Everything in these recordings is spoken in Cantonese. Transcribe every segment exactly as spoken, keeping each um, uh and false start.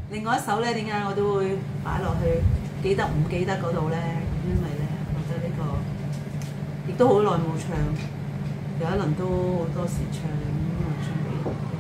另外一首咧，點解我都會擺落去記得唔記得嗰度咧？咁因為咧，覺得呢、這個亦都好耐冇唱，有一輪都好多時唱咁啊，唱俾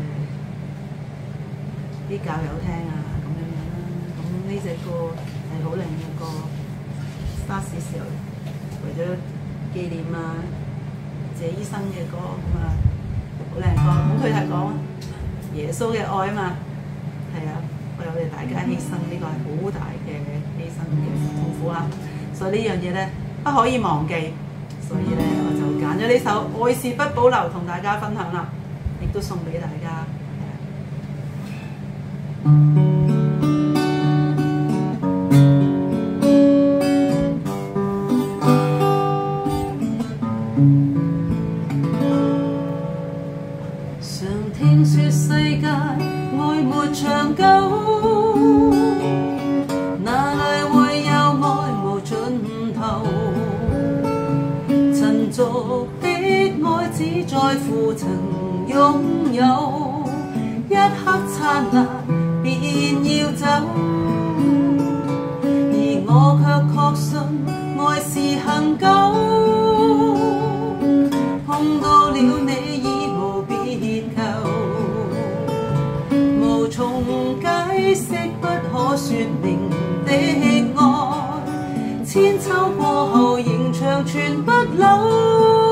誒啲教友聽啊，咁樣樣啦。咁呢隻歌係好另一個 Stars 時候，為咗紀念啊謝醫生嘅歌，咁啊好靚歌。咁佢係講耶穌嘅愛啊嘛，係啊。為我哋大家犧牲，呢個係好大嘅犧牲嘅痛苦啊！所以呢樣嘢咧不可以忘記，所以咧我就揀咗呢首《愛是不保留》同大家分享啦，亦都送俾大家。常聽說世界愛沒長久。俗的愛只在乎曾擁有，一刻燦爛便要走，而我卻確信愛是恆久。碰到了你已無別求，無從解釋不可説明的愛，千秋過後仍長存不朽。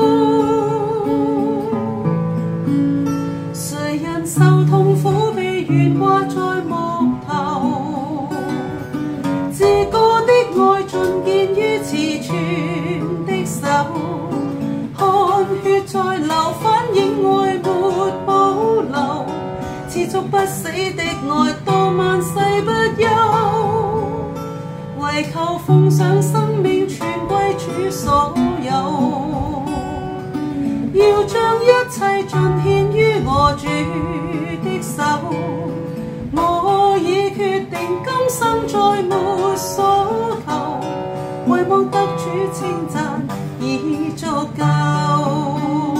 誰人受痛苦被懸掛在木頭，至高的愛盡見於慈存的手，汗血在流反映愛沒保留，持續不死的愛到萬世不休，為求奉上生命全歸主所有，要將一切盡獻於我主的手。我已決定今生再沒所求，唯望得主稱讚已足夠。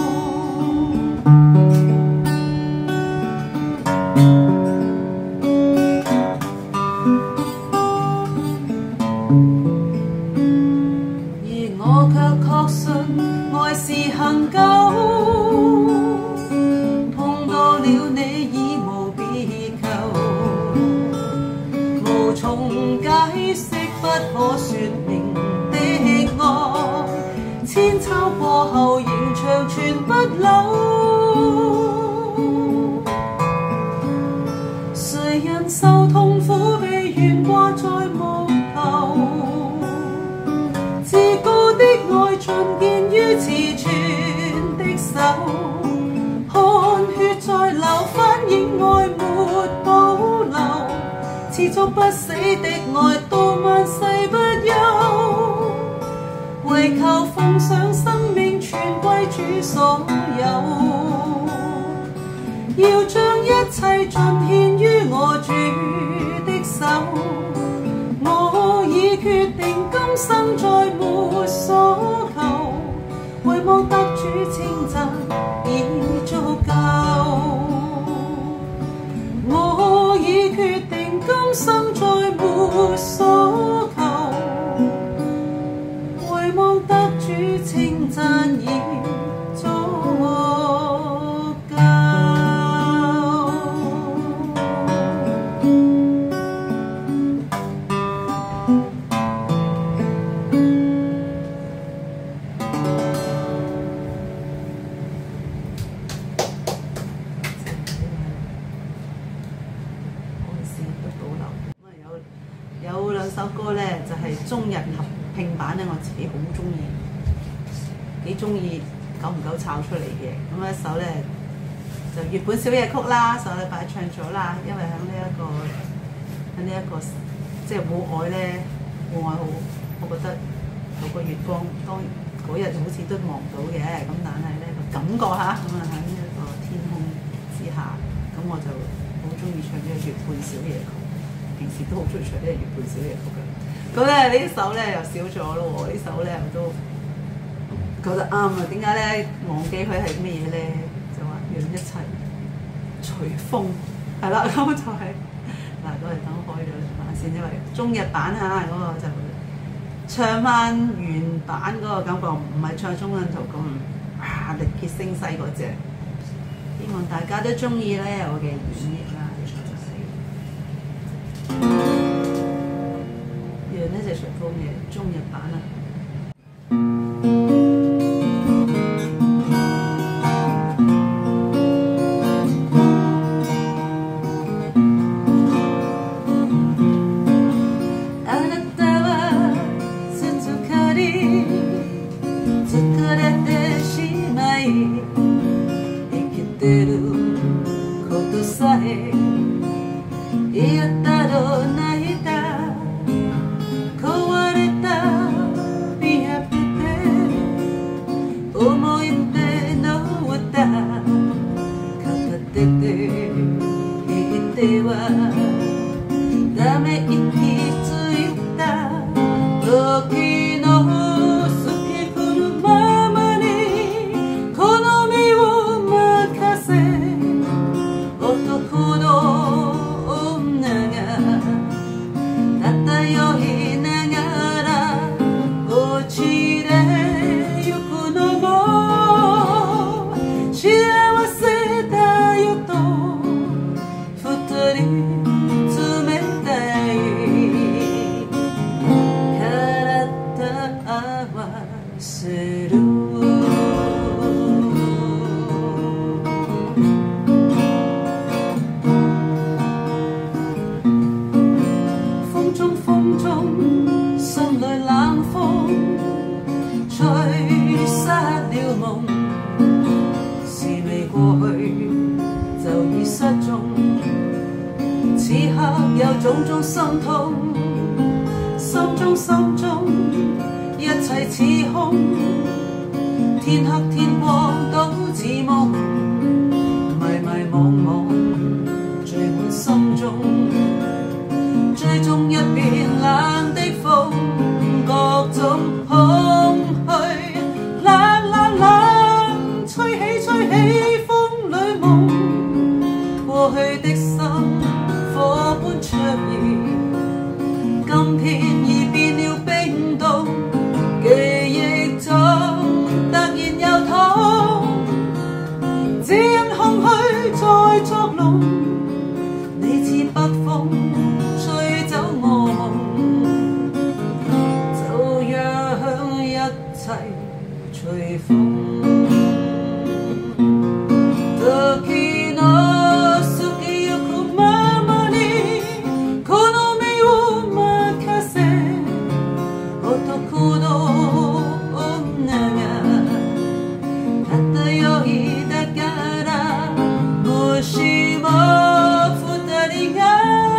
是恆久，碰到了你已無別求，無從解釋不可説明的愛，千秋過後仍長存不朽。誰人受痛苦被懸掛在木頭，至高的愛盡見於慈存的手，汗血在流反映愛沒保留，持續不死的愛到萬世不休，為求奉上生命全歸主所有，要將一切盡獻於我主的手。我已決定今生再沒所求，唯望得主稱讚已足夠。我已決定今生再沒所求，唯望得主稱讚已足夠。有兩首歌咧，就係、是、中日合拼版咧，我自己好中意，幾中意久唔久炒出嚟嘅。咁一首咧就《月本小夜曲》啦，上禮拜唱咗啦，因為喺呢一個喺呢一個即係戶外咧，戶外好，我覺得有個月光，當嗰日好似都望到嘅，咁但係咧個感覺嚇，咁啊喺呢一個天空之下，咁我就好中意唱呢個《月半小夜曲》。平時都好中意唱呢個《月半小夜曲》嘅，咁咧呢首咧又少咗咯喎，呢首咧我都覺得啱啊！點解咧忘記佢係咩嘢咧？就話讓一切隨風，係啦，咁就係、是、嗱，都係等海先，因為中日版嚇嗰、那個就唱翻原版嗰個感覺，唔係唱中文圖咁啊力竭聲勢嗰隻。希望大家都中意咧我嘅演繹啦。呢呢隻隨風嘅中日版啦。嫌だろう泣いた壊れた見破って思い出の歌片手で弾いてはため息ついた時の好きこのままにこの身を任せ男の漂いながら落ちてゆくのも幸せだよと二人冷たい体合わせる心裏冷風吹失了夢，是未過去就已失蹤。此刻有種種心痛，心中心中一切似空，天黑天光都似夢，迷迷惘惘聚滿心中。最終一片冷的風，各種空虛，冷冷冷，吹起吹起風裏夢，過去的心火般灼熱，今天已變了冰凍，記憶中突然又痛，只因空虛在作弄，你似北風。吹走我夢，就讓一切隨風。時の過ぎゆくままにこの身を任せ男の女が漂いながらもしも二人が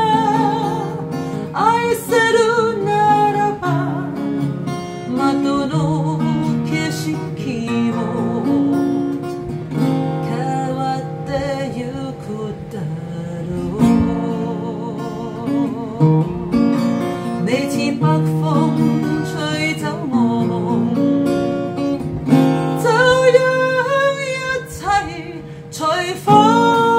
愛せるならば窓の景色も変わってゆくだろう。你似北風吹走我夢，就讓一切隨風。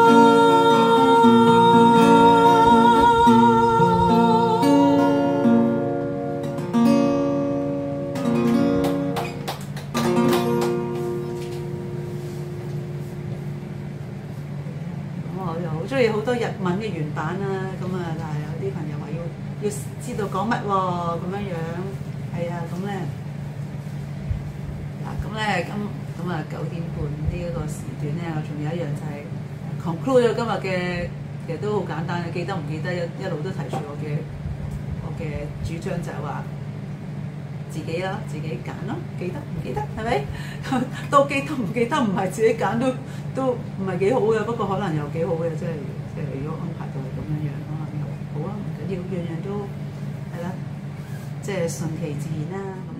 我又好中意好多日文嘅原版啦，咁啊，但係有啲朋友話要要知道講乜喎，咁樣樣，係啊，咁咧嗱，咁咧咁咁啊九點半呢一個時段咧，我仲有一樣就係 conclude 咗今日嘅，其實都好簡單嘅，記得唔記得一一路都提住我嘅我嘅主張就係話。自己啦，自己揀咯，記得唔記得係咪？都記得唔記得唔係自己揀都都唔係幾好嘅，不過可能又幾好嘅，即係即係如果安排到咁樣樣，可能又好啊，唔緊要，樣樣都係啦，即係順其自然啦。